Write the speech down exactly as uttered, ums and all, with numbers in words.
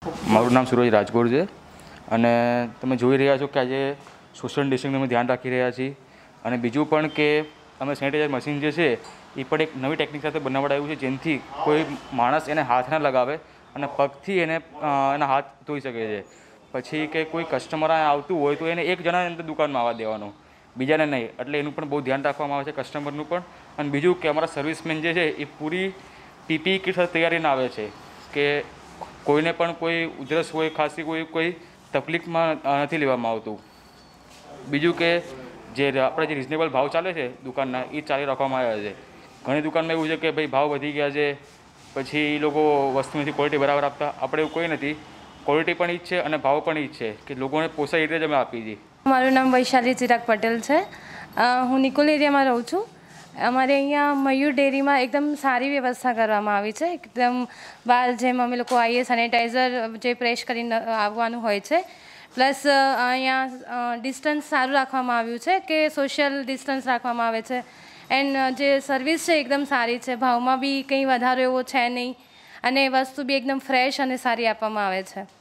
મારું નામ સુરજ રાજગોર છે અને તમે જોઈ રહ્યા છો કે આજે સોશિયલ ડિસ્ટન્સિંગનું અમે ધ્યાન રાખી રહ્યા છીએ અને બીજું પણ કે અમે સેનિટાઈઝર મશીન જે છે એ પણ એક નવી ટેકનિક સાથે બનાવડાવ્યું છે જેનાથી કોઈ માણસ એને હાથ ના લગાવે અને પગથી એને એના હાથ ધોઈ શકે છે. પછી કે કોઈ કસ્ટમર આવતું હોય તો એને એક જણાને અંદર દુકાનમાં આવવા દેવાનો, બીજાને નહીં. એટલે એનું પણ બહુ ધ્યાન રાખવામાં આવે છે કસ્ટમરનું પણ. અને બીજું કે અમારા સર્વિસમેન જે છે એ પૂરી પીપી કિટ સાથે તૈયારીને આવે છે કે કોઈને પણ કોઈ ઉધરસ હોય, ખાંસી કોઈ કોઈ તકલીફમાં નથી લેવામાં આવતું. બીજું કે જે આપણે જે રિઝનેબલ ભાવ ચાલે છે દુકાનના એ ચાલી રાખવામાં આવ્યા છે. ઘણી દુકાનમાં એવું છે કે ભાઈ ભાવ વધી ગયા છે, પછી એ લોકો વસ્તુની ક્વોલિટી બરાબર આપતા. આપણે એવું કોઈ નથી, ક્વોલિટી પણ ઈ જ છે અને ભાવ પણ ઈ જ છે કે લોકોને પોસાય એટલે જ અમે આપીએ છીએ. મારું નામ વૈશાલી ચિરાગ પટેલ છે. હું નિકોલ એરિયામાં રહું છું. અમારે અહીંયા મયુર ડેરીમાં એકદમ સારી વ્યવસ્થા કરવામાં આવી છે. એકદમ બહાર જેમ અમે લોકો આવીએ સેનિટાઈઝર જે પ્રેસ કરીને આવવાનું હોય છે. પ્લસ અહીંયા ડિસ્ટન્સ સારું રાખવામાં આવ્યું છે કે સોશિયલ ડિસ્ટન્સ રાખવામાં આવે છે. એન્ડ જે સર્વિસ છે એકદમ સારી છે, ભાવમાં બી કંઈ વધારો એવો છે નહીં અને વસ્તુ બી એકદમ ફ્રેશ અને સારી આપવામાં આવે છે.